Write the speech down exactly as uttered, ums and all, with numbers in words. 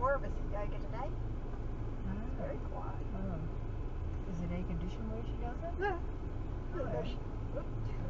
more of us at yoga today. Oh. It's very quiet. Oh. Is it air conditioned where she does it? No. Oh. She,